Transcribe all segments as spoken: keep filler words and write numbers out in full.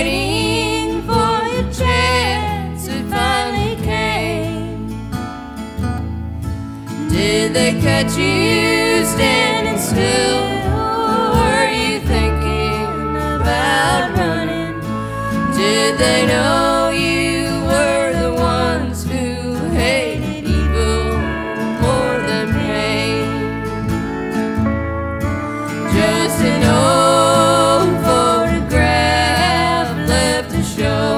waiting for your chance, it finally came. Did they catch you standing still? Were you thinking about running? Did they know you were the ones who hated evil more than pain? Just an old photograph left to show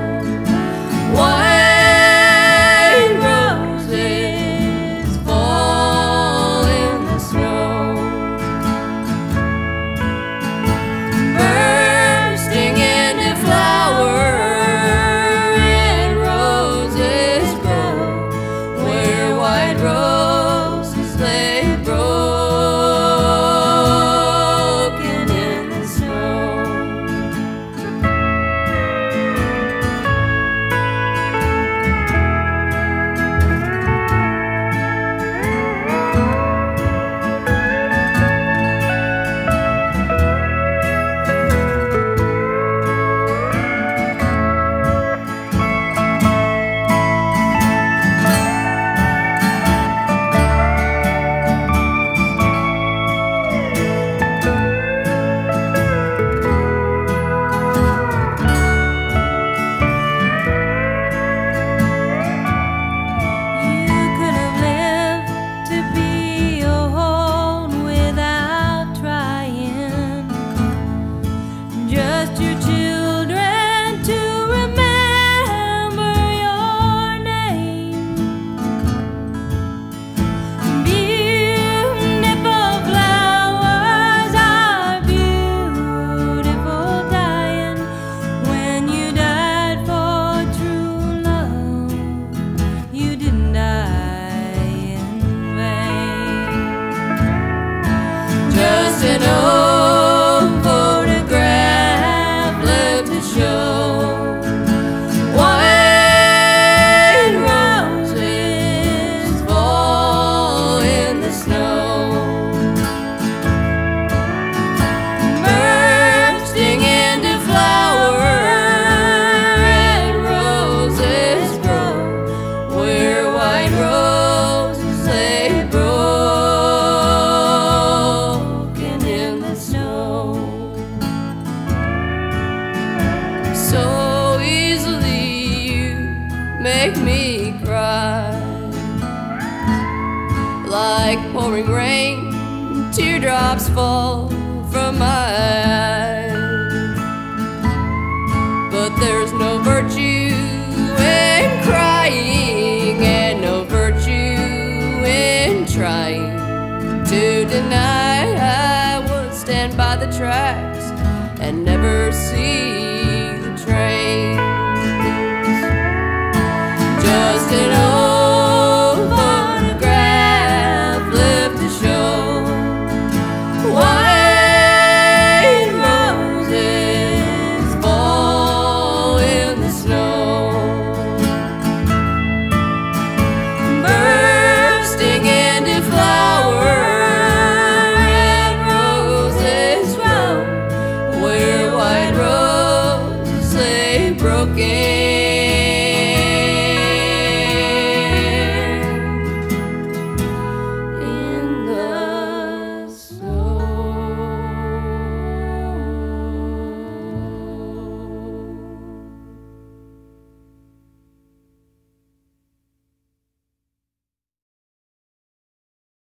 white roses fall in the snow, bursting into flower. Red roses grow where white roses lay broken in the snow. Just an old photograph left to show white roses fall in the snow, bursting into flower. Red roses grow where white roses lay broken in the snow. So easily you make me cry, like pouring rain, teardrops fall from my eyes. But there's no virtue in crying, and no virtue in trying to deny. I would stand by the tracks and never see the trains. Just an old photograph left to show white roses fall in the snow, bursting into flower. Red roses grow where white roses lay broken